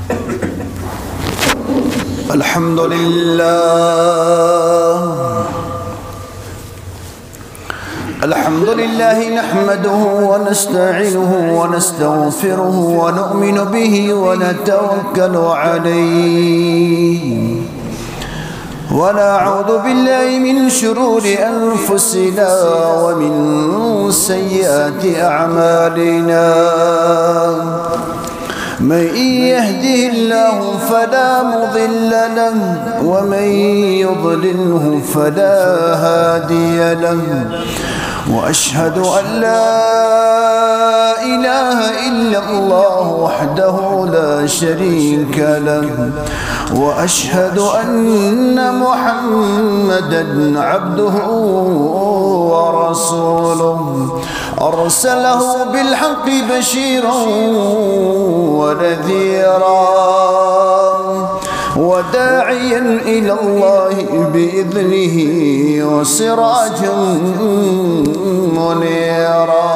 الحمد لله نحمده ونستعينه ونستغفره ونؤمن به ونتوكل عليه ونعوذ بالله من شرور أنفسنا ومن سيئات أعمالنا من يهده الله فلا مضل له ومن يضلله فلا هادي له وأشهد أن لا إله إلا الله وحده لا شريك له وأشهد أن محمدًا عبده ورسوله أرسله بالحق بشيرا ونذيرا وداعيا إلى الله بإذنه وسراجا منيرا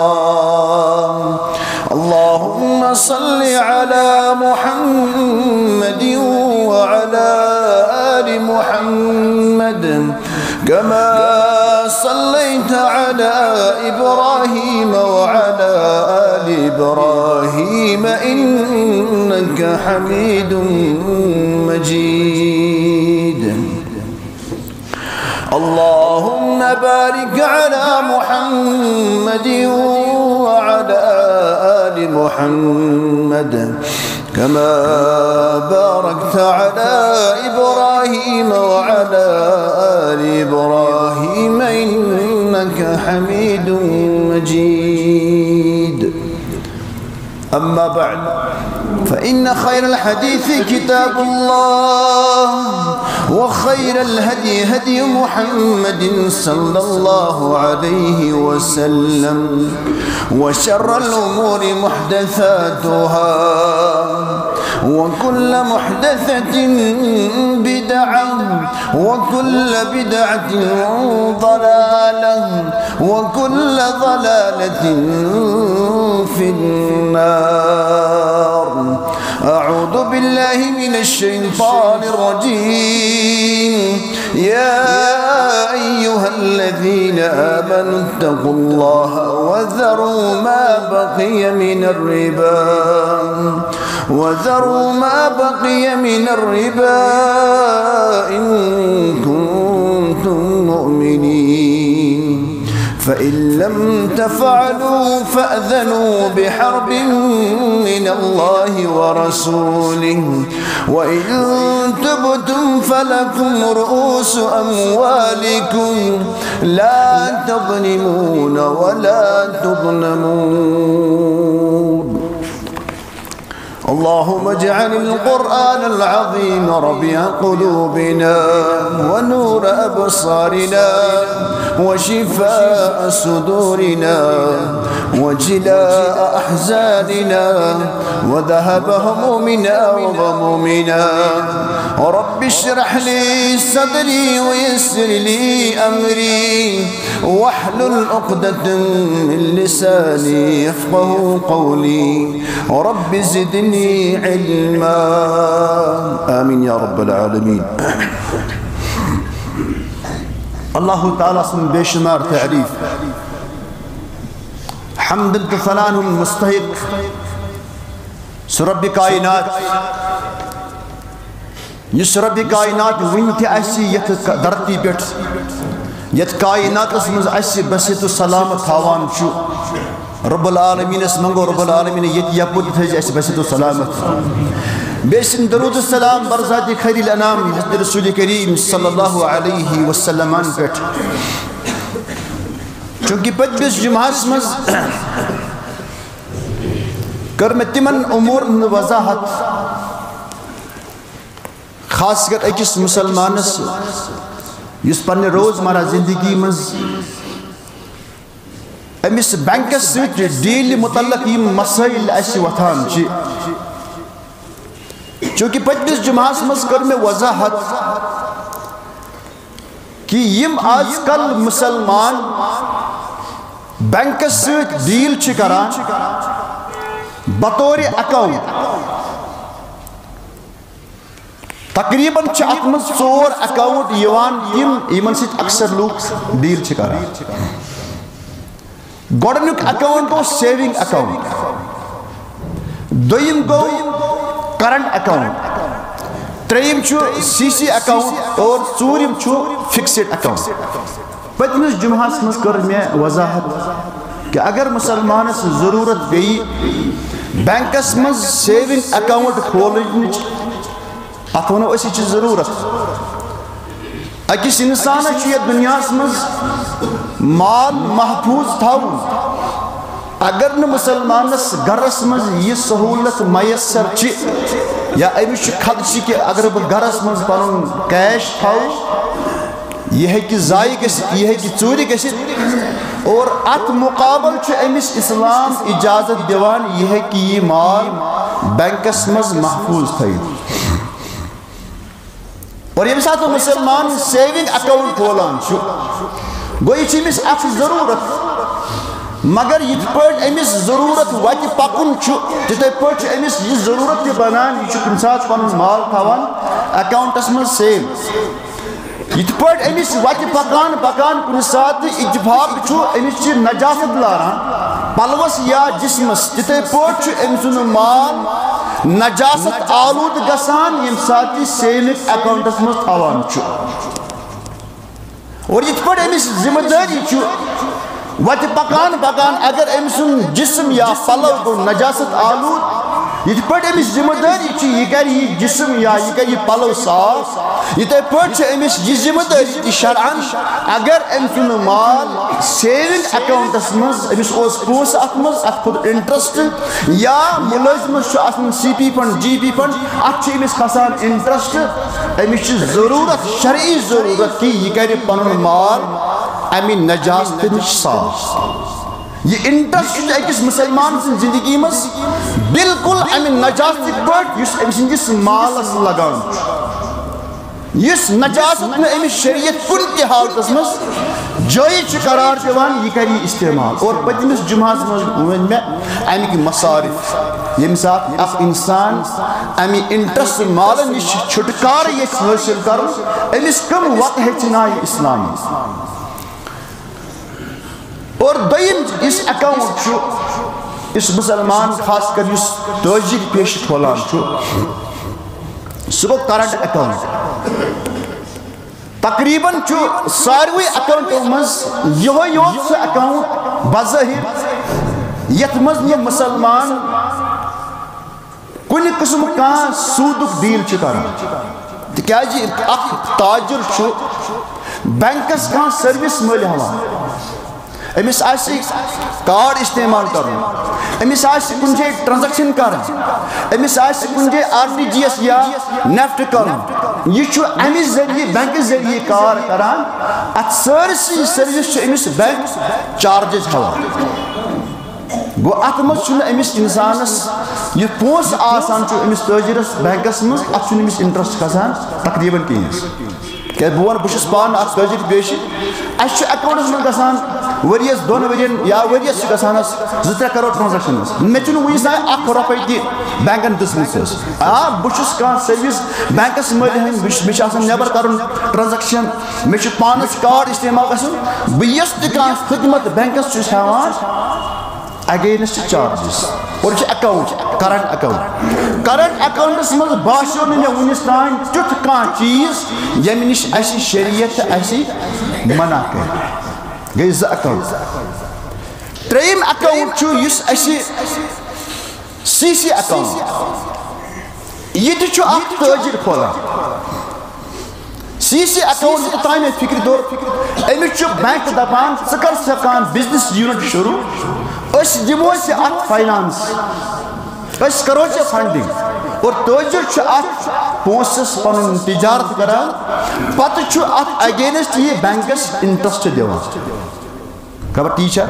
اللهم صل على محمد وعلى آل محمد كما صليت على إبراهيم وعلى آل إبراهيم إنك حميد مجيد اللهم بارك على محمد وعلى آل محمد كما باركت على إبراهيم وعلى آل إبراهيم إنك حميد مجيد أما بعد فإن خير الحديث كتاب الله وخير الهدي هدي محمد صلى الله عليه وسلم وشر الأمور محدثاتها وكل محدثة بدعة وكل بدعة ضلالة وكل ضلالة في النار أعوذ بالله من الشيطان الرجيم يا أيها الذين آمنوا اتقوا الله وذروا ما بقي من الربا إن كنتم مؤمنين فإن لم تفعلوا فأذنوا بحرب من الله ورسوله وإن تبتم فلكم رؤوس أموالكم لا تظلمون ولا تظلمون اللهم اجعل القرآن العظيم ربيع قلوبنا ونور أبصارنا وشفاء صدورنا وجلاء أحزاننا وذهب همومنا وغمومنا رب اشرح لي صدري ويسر لي أمري واحلل عقدة من لساني يفقه قولي رب زدني علما آمين يا رب العالمين اللہ تعالیٰ سن بے شمار تعریف حمد ثناء مستحق سو رب کائنات یس رب کائنات ونتہ اسی یت دھرتی پہ یت کائنات مز اسی بسیت سلامت تھاوان چھو رب العالمین اس منگو رب العالمین یت یپت تھیج اسی بسیت سلامت بیسن درود السلام برزات خیر الانام حضرت رسول کریم صلی اللہ علیہ وسلم پہ چونکہ پتبس جمعہ مز کر میں تمن امور وضاحت خاص کر اکس مسلمانس یس پنہ روزمرہ زندگی مز امس بینکس سۭتۍ ڈیل متعلق یم مسائل اسی وتھان چھ چونکہ پتمس جمعہ مز کر میں وضاحت کہ یم آج کل مسلمان بینکس سۭتۍ ڈیل چھ کران بطور اکاؤنٹ تقریباً ات من 4 اکاؤنٹ یوان تم یمن سۭتۍ اکثر لوگ ڈیل چھ کران. گۄڈنیُک اکاؤنٹ گو سیونگ اکاؤنٹ, دوٚیِم گو کرنٹ اکاؤنٹ, ترٛیٚیِم چھُ سی سی اکاؤنٹ اور ژوٗرِم چھُ فکسڈ اکاؤنٹ. پٔتمِس جمعہس منٛز کٔر مےٚ وضاحت کہ اگر مسلمانس ضروٗرت گٔیہِ بینکس منٛز سیونگ اکاؤنٹ کھولنٕچ, اتھ ونو أسۍ یہِ چھِ ضروٗرت. أکِس اِنسانس چھُ یتھ دُنیاہس منٛز مال محفوٗظ تھاوُن. اگر نہٕ مسلمانس گرس منٛز یہِ سہوٗلت میسر چھِ یا أمِس چھُ خدشہِ کہِ اگر بہٕ گرس منٛز پنُن کیش تھاوٕ یہِ ہیٚکہِ ضایع گٔژھِتھ, یہِ ہیٚکہِ ژوٗرِ گٔژھِتھ, اور اتھ مُقابل چھُ أمِس اسلام اجازت دِوان یہِ ہیٚکہِ یہِ مال بینکس منٛز محفوٗظ تھٲیِتھ. اور ییٚمہِ ساتہٕ مسلمان سیونگ اکاؤنٹ کھولان چھُ گوٚو یہِ چھِ أمِس اکھ ضروٗرت, مگر یِتھ پٲٹھۍ أمِس ضروٗرت وتہِ پکُن چھُ تِتھَے پٲٹھۍ چھُ أمِس یہِ ضروٗرت تہِ بنان یہِ چھُ کُنہِ ساتہٕ پنُن مال تھاوان اکاؤنٹس منٛز سیو. یِتھ پٲٹھۍ أمِس وتہِ پکان پکان کُنہِ ساتہٕ اتفاق چھُ أمِس چھِ نجاست لاران پلوس یا جسمس, تِتھَے پٲٹھۍ چھُ أمۍ سُنٛد مال نجاست آلود گژھان ییٚمہِ ساتہٕ یہِ سیونگ اکاؤنٹس منٛز تھاوان چھُ. اور یِتھ پٲٹھۍ أمِس ذمہٕ دٲری چھُ وتہِ پکان پکان اگر أمۍ سُنٛد جسم یا پلو گوٚو نجاست آلود, یِتھ پٲٹھۍ أمِس ذمہٕ دٲری چھِ یہِ کرِ یہِ جسم یا یہِ کرِ یہِ پلو صاف, یِتھَے پٲٹھۍ چھِ أمِس یہِ ذمہٕ دٲری تہِ شرعن اگر أمۍ سُنٛد مال سیونگ اکاؤنٹس منٛز أمِس اوس پونٛسہٕ اتھ منٛز, اتھ کھوٚت انٹرسٹ, یا مُلٲزمس چھُ آسان سی P fund G P fund, اتھ چھُ أمِس کھسان انٹرسٹ, أمِس چھِ ضروٗرت شرعی ضروٗرت کہِ یہِ کرِ پنُن مال امہِ نجاستہٕ نِش صاف. یہ انٹرسٹ چھُ أکِس مسلمان سٕنٛدِ زندگی منٛز بالکل امہِ نجاستٕکۍ پٲٹھۍ یُس أمۍ سٕنٛدِس مالس لگان چھُ, یُس نجاست نہٕ أمِس شریعت کُنہِ تہِ حالتس منٛز جٲیز چھُ قرار دِوان یہِ کرِ یہِ استعمال. اور پٔتمِس جمعہس منٛز ؤنۍ مےٚ امیِکۍ مصارف, ییٚمہِ ساتہٕ اکھ اِنسان امہِ انٹرسٹ مالہٕ نِش چھُٹکارٕ یژھِ حٲصِل کرُن أمِس کٕم وتہٕ ہیٚچھنایہِ اسلام. اور دوٚیِم یُس اکاؤنٹ چھُ یُس مسلمان خاص کر یُس تٲجِر پیشہِ کھولان چھُ سُہ گوٚو کرنٹ اکاؤنٹ. تقریباً چھُ ساروٕے اکاؤنٹو منٛز یِہوٚے یوت سُہ اکاؤنٹ بظٲہِر یتھ منٛز نہٕ مسلمان کُنہِ قٕسمُک کانٛہہ سوٗدُک ڈیٖل چھُ کران. تِکیٛازِ اکھ تاجر چھُ بینکس کانٛہہ سٔروِس مٔلۍ ہٮ۪وان, أمِس آسہِ کارڈ استعمال کرُن, أمِس آسہِ کُنہِ جایہِ ٹرانزیکشن کرٕنۍ, أمِس آسہِ کُنہِ جایہِ RTGS یا نٮ۪فٹ کرُن, یہِ چھُ امہِ ذٔریعہٕ بینکہٕ ذٔریعہٕ کار کران. اتھ سٲرسٕے سٔروِس چھُ أمِس بینک چارجز ہٮ۪وان. گوٚو اتھ منٛز چھُنہٕ أمِس اِنسانس یہِ پونٛسہٕ آسان چھُ أمِس تٲجرس بینکس منٛز اتھ چھُنہٕ أمِس انٹرسٹ کھسان تقریباً کِہیٖنۍ. کیٛازِ بہٕ وَنہٕ بہٕ چھُس پانہٕ اکھ تٲجِر پیشہِ, اَسہِ چھُ اکاؤنٹس منٛز گژھان ؤرِیس 2 ؤرین یا ؤرِیس چھِ گژھان اَسہِ 2-3 کرور ٹرانزیکشنز, مےٚ چھُنہٕ وُنیُک تام 1 رۄپے تہِ بینکن دِژمٕژ حظ. آ بہٕ چھُس کانٛہہ سٔروِس بینکس مٔلۍ ہٮ۪نۍ, مےٚ چھُ آسان نٮ۪بر کرُن ٹرانزیکشن, مےٚ چھُ پانس کارڈ استعمال گژھُن, بہٕ یۄس تہِ کانٛہہ خدمت بینکس چھُس ہٮ۪وان اگینسٹ چارجز. اور یہِ چھُ account current account. Current accounts منٛز باسیو نہٕ مےٚ وُنیُک تام تیُتھ کانٛہہ چیٖز ییٚمہِ نِش اَسہِ شریعت اَسہِ منع کرِ. گٔے 2 اکاؤنٹ. ترٛیٚیِم اکاؤنٹ چھُ یُس اَسہِ سی سی اکاؤنٹ, یہِ تہِ چھُ اکھ تٲجِر کھولان. سی سی اکاؤنٹ یوٚتام مےٚ فِکرِ توٚر أمِس چھُ بینک دپان ژٕ کر سا کانٛہہ بِزنِس یوٗنٹ شروٗع, أسۍ دِمو ژےٚ اتھ فاینانس, أسۍ کرو ژےٚ فنڈنگ. اور تٲجِر چھُ اتھ پونٛسس پنُن تجارت کران, پتہٕ چھُ اتھ اگینسٹ یہِ بینکس انٹرسٹ دِوان. خبر تی چھا؟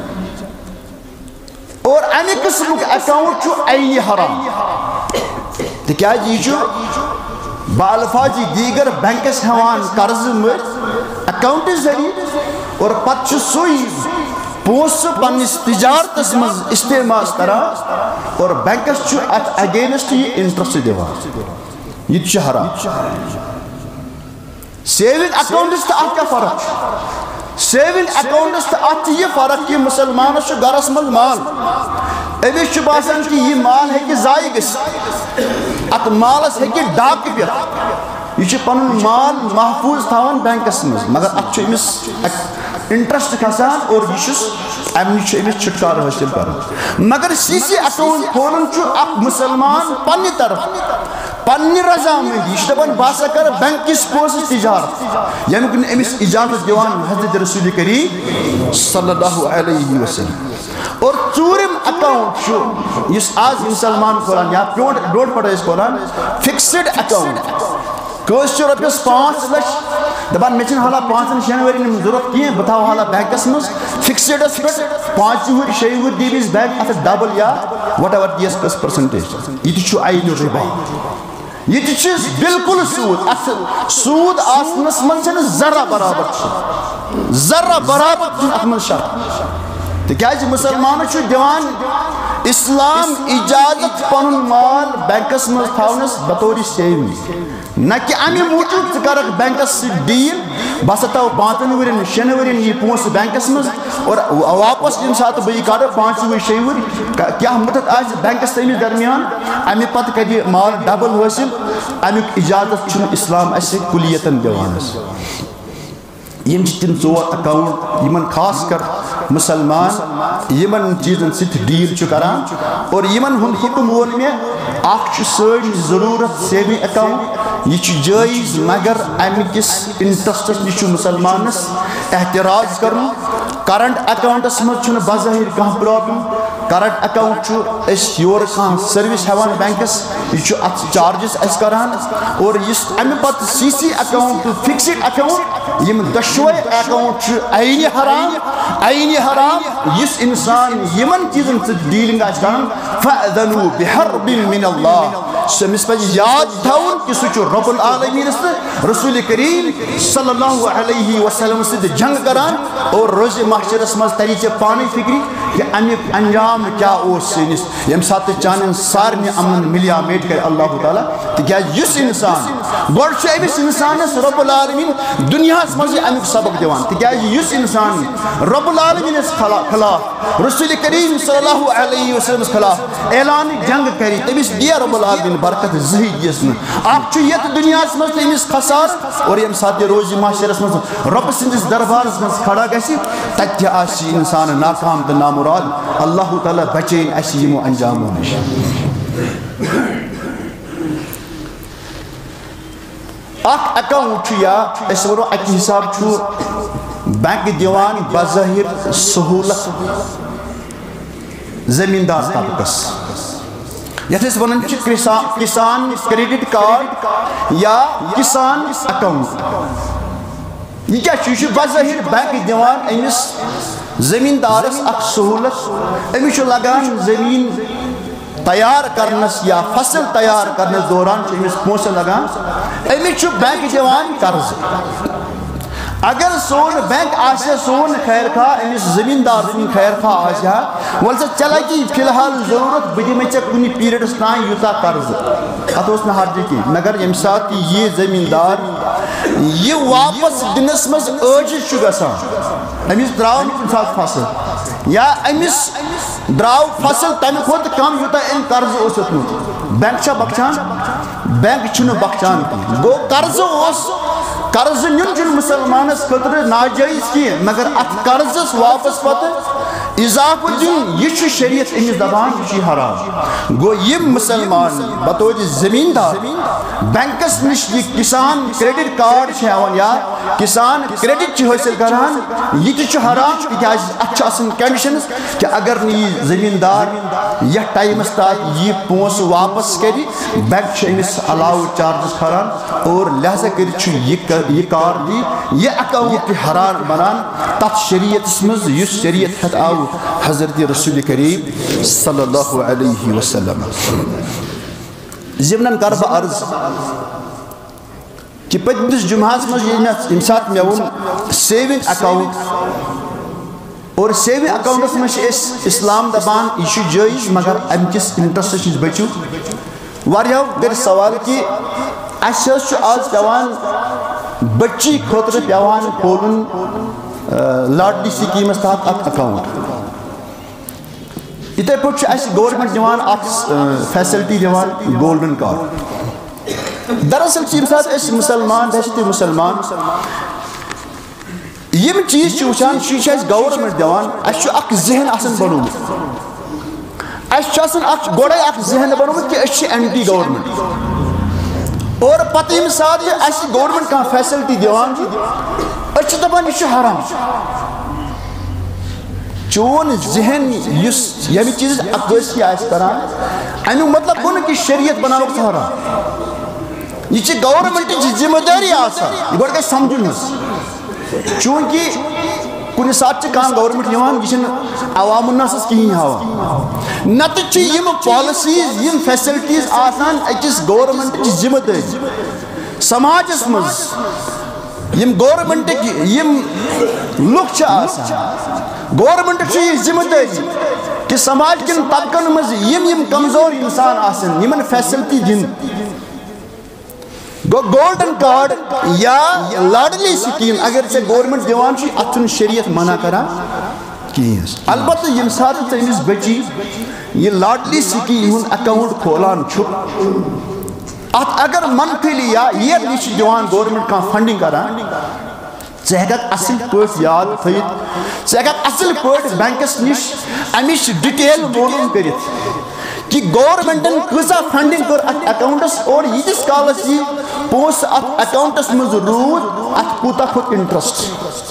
اور امہِ قٕسمُک اکاؤنٹ چھُ عینہِ حرام. تِکیٛازِ یہِ چھُ بالفاظِ دیٖگر بینکس ہٮ۪وان قرضہٕ مٔلۍ اکاؤنٹہٕ ذٔریعہٕ, اور پتہٕ چھُ سُے پونٛسہٕ پننِس تجارتس منٛز استعمال کران, اور بینکس چھُ اتھ اگینسٹ یہِ انٹرسٹ دِوان. یہ حرام. سیونگ اکاؤنٹس تو ات کیا فرق؟ سیونگ اکاؤنٹس تو ات یہ فرق کہ مسلمانس گرس مز مال امس باسان کہ یہ مال ہیکہ ضائع گژھِتھ ات مالس ہیکہ ڈاکہ پیتھ یہ پن مال محفوظ تھاوان بینکس مز مگر ات امس انٹرسٹ کھسان اور یہ امس چھٹکار حاصل کران. مگر سی سی اکاؤنٹ کھولن اخ مسلمان پنہ طرف پنہ رضامندی یہ دپان بہ ہسا کر بینک کس پونسس تجارت یمیک امس اجازت دیوان حضرت رسول کریم صلی اللہ علیہ وسلم. اور ژوٗرِم اکاؤنٹ اس آج مسلمان کھولان یا ڈوڈ پڑھ کھولان فکسڈ اکاؤنٹ کٲنٛسہِ چھُ رۄپیس 5 لچھ دپان مےٚ چھنہٕ حالہ 5-6 ؤرین ضرورت کینٛہہ بہٕ تھاوٕ حالہ بینکس منٛز فکسڈس پٮ۪ٹھ 5 وُہٕرۍ 6 وُہٕرۍ دِیٖوِس بینک اتھ ڈبل یا وٹ ایور دِیس کٔژ پٔرسنٹیج یہِ تہِ چھُ عینُ رِبا. یہ تہِ چھُ بالکل سوٗد اتھ سوٗد آسنس منٛز چھنہٕ ذرہ برابر چھُنہٕ اتھ منٛز شک تِکیازِ مسلمانس چھُ دِوان اسلام اجازت پنُن مال بینکس منٛز تھاونس بطور سیونگ نہ کہ امہ موجود ژٕ کرکھ بینکس سۭتۍ ڈیل بہ ہسا تھاو 5 ؤرین 6 ؤرین یہ پونسہٕ بینکس منٛز اور واپس ییٚمہِ ساتہٕ بہٕ یہِ کڑٕ 5 ؤری 6 ؤری کیاہ مدت آسہِ بینکس تٔمِس درمیان امہِ پتہٕ کرِ یہِ مال ڈبل حٲصِل امیُک اجازت چھُنہٕ اسلام اسہِ کُلیتن دِوان حظ. یم تم 4 اکاؤنٹ یمن خاص کر مسلمان یمن چیزن سۭتۍ ڈیل چھُ کران اور یمن ہُنٛد حکم وون مےٚ اکھ چھُ سٲنۍ ضروٗرت سیونگ اکاؤنٹ یہ چھُ جٲیز مگر امہِ کِس انٹرسٹس نِش چھُ مسلمانس احتراز کرُن. کرنٹ اکاؤنٹس منٛز چھُنہٕ بظٲہر کانٛہہ پرابلم. کرنٹ اکاؤنٹ چھُ أسۍ یورٕ کانٛہہ سٔروِس ہٮ۪وان بینکس یہ چھُ اتھ چارجز اسہِ کران اور یُس امہِ پتہٕ سی سی اکاؤنٹ تہٕ فکسڈ اکاؤنٹ یم دۄشوے اکاؤنٹ چھُ عینہِ حرام. یُس انسان یمن چیزن سۭتۍ ڈیلنگ آسہِ کران فأذنوا بحرب من اللہ سُہ أمِس پزِ یاد تھاوُن کہ سُہ چھُ رب العالمینس تہٕ رسول کریم صلی اللہ علیہ وسلم سۭتۍ جنگ کران اور روزِ محشرس منٛز تری ژےٚ پانے فکری کہ امیُک انجام کیا اوس سٲنِس ییٚمہِ ساتہٕ چانٮ۪ن سارنٕے امن مِلیا میٹ کرِ اللہ تعالیٰ. تِکیازِ یُس انسان گۄڈٕ چھُ أمِس انسانس رب العالمین دُنیاہس منٛزٕے امیُک سبق دِوان تِکیازِ یُس انسان رب العالمینس خلاف رسول کریم صلی اللہ علیہ وسلمس خلاف اعلان جنگ کرِ تٔمِس دِیا رب العالمین برکت زٕہٕے دِیس نہٕ. اکھ چھُ یتھ دُنیاہس منٛز تٔمِس خسار اور ییٚمہِ ساتہٕ یہِ روزِ محشرس منٛز رۄبہٕ سٕنٛدِس دربارس منٛز کھڑا گژھِ تتہِ تہِ آسہِ یہِ انسان ناکام تہٕ نامراد. اللہ تعالیٰ بچٲیِن اسہِ یِمو انجامو نِش. اکھ اکاؤنٹ چھُ یا أسۍ ونو اکہِ حساب چھُ بینک دِوان بظٲہر سہوٗلت زمیٖندار طبقس یتھ أسۍ ونان چھِ کسان کریڈٹ کارڈ یا کسان اکاؤنٹ. یہ کیا چھُ بظٲہر بینک دِوان أمِس زمیٖندارس اکھ سہوٗلت أمِس چھُ لگان زمیٖن تیار کرنس یا فصل تیار کرنس دوران چھُ أمِس پونٛسہٕ لگان أمِس چھُ بینک دِوان قرضہٕ. اگر سون بینک آسہِ سون خیر خواہ أمِس زمیٖندار سُنٛد خیر خواہ آسہِ ہا وَلہٕ سا ژےٚ لگی فی الحال ضروٗرت بہٕ دِمے ژےٚ کُنہِ پیٖریڈس تانۍ یوٗتاہ قرضہٕ اتھ اوس نہٕ حرجہِ کینٛہہ. مگر ییٚمہِ ساتہٕ یہِ زمیٖندار یہِ واپس دِنس منٛز عٲجز چھُ گژھان أمِس درٛاو نہٕ کُنہِ ساتہٕ فصل یا أمِس درٛاو فصل تمہِ کھۄتہٕ کم یوٗتاہ أمۍ قرضہٕ اوس ہیوٚتمُت بینک چھا بخشان؟ بینک چھُنہٕ بخشان کینٛہہ. گوٚو قرضہٕ اوس قرضہٕ نیُن چھُنہٕ مسلمانس خٲطرٕ ناجٲیز کینٛہہ مگر اتھ قرضس واپس پتہٕ اضافہٕ دیُن یہِ چھُ شریعت أمِس دپان یہِ چھُ حرام. گوٚو یِم مسلمان بطور زمیٖندار بینکس نِش یہِ کسان کریڈٹ کارڈ چھِ ہٮ۪وان یا کسان کریڈٹ چھِ حٲصِل کران یہِ تہِ چھُ حرام تِکیازِ اتھ چھِ آسان کنڈِشنز کہ اگر نہٕ یہِ زمیٖندار یتھ ٹایمس تحت یہِ پونٛسہٕ واپس کرِ بینک چھُ أمِس علاوٕ چارجز کھالان اور لہذا کٔرِتھ چھُ یہِ کارڈ یہِ اکاؤنٹ تہِ حرام بنان تتھ شریعتس منٛز یُس شریعت ہٮ۪تھ آو حضرت رسول کریم صلی اللہ علیہ وسلم. ضمنن کر بہٕ عرض کہ پٔتمِس جمعہس منٛز ییٚمہِ ساتہٕ مےٚ ووٚن سیونگ اکاؤنٹ اور سیونگ اکاؤنٹس منٛز چھِ أسۍ اسلام دپان یہِ چھُ جٲیز مگر امہِ کِس انٹرسٹس نِش بٔچِو. واریاہو کٔرۍ سوال کہ اس آج پیوان بچی خطر پیوان کھولن لاڈلی سکیمس تحت اک اکاؤنٹ اتھے پٲٹھۍ چھُ اَسہِ گورمنٹ دِوان اکھ فیسلٹی دِوان گولڈن کارڈ دراصل چھِ ییٚمہِ ساتہٕ أسۍ مُسلمان دہشتی مُسلمان یِم چیٖز چھِ وٕچھان یہِ چھِ اَسہِ گورمنٹ دِوان اَسہِ چھُ اکھ ذہن آسان بنومُت اَسہِ چھُ آسان اکھ گۄڈے اکھ ذہن بنومُت کہِ أسۍ چھِ اینٹی گورمنٹ اور پتہٕ ییٚمہِ ساتہٕ اَسہِ گورمنٹ کانٛہہ فیسلٹی دِوان چھِ أسۍ چھِ دپان یہِ چھُ حرام چون ذہن یُس ییٚمہِ چیٖزٕچ عکٲسی آسہِ کران امیُک مطلب گوٚو نہٕ کہِ شریعت بناوُکھ ژٕ حرام یہ چھِ گورمنٹٕچ ذمہ دٲری آسان یہِ گۄڈٕ گژھِ سمجھُن حظ چوٗنٛکہِ کُنہِ ساتہٕ چھِ کانٛہہ گورمنٹ یِوان یہِ چھِنہٕ عوام الناسَس کِہیٖنۍ ہاوان نتہٕ چھِ یِم پالسیٖز یِم فیسلٹیٖز آسان أکِس گورمنٹٕچ ذمہ دٲری سماجس منٛز یِم گورمنٹٕکۍ یِم لُکھ چھِ آسان گورمنٹٕچ چھِ یہِ ذمہ دٲری کہ سماج کٮ۪ن طبقن منٛز یِم کمزور اِنسان آسن یِمن فیسلٹی دِنۍ گوٚو گولڈن کارڈ یا لاڈلی سکیٖم اگر ژےٚ گورمنٹ دِوان چھُے اتھ چھُنہٕ شریعت منع کران کِہیٖنۍ حظ البتہ ییٚمہِ ساتہٕ ژٕ أمِس بچی یہِ لاڈلی سکیٖم ہُنٛد اکاؤنٹ کھولان چھُ اتھ اگر منتھلی یا یِیرلی چھِ دِوان گورمنٹ کانٛہہ فنڈنگ کران ژٕ ہیٚککھ اصل پٲٹھۍ یاد تھٲیِتھ ژٕ ہیٚککھ اصل پٲٹھۍ بینکس نِش امِچ ڈِٹیل معلوٗم کٔرِتھ کہ گورمنٹن کۭژاہ فنڈنگ کٔر اتھ اکاؤنٹس اور ییٖتِس کالس یہِ پونٛسہٕ اتھ اکاؤنٹس منٛز روٗد اتھ کوٗتاہ کھوٚت انٹرسٹ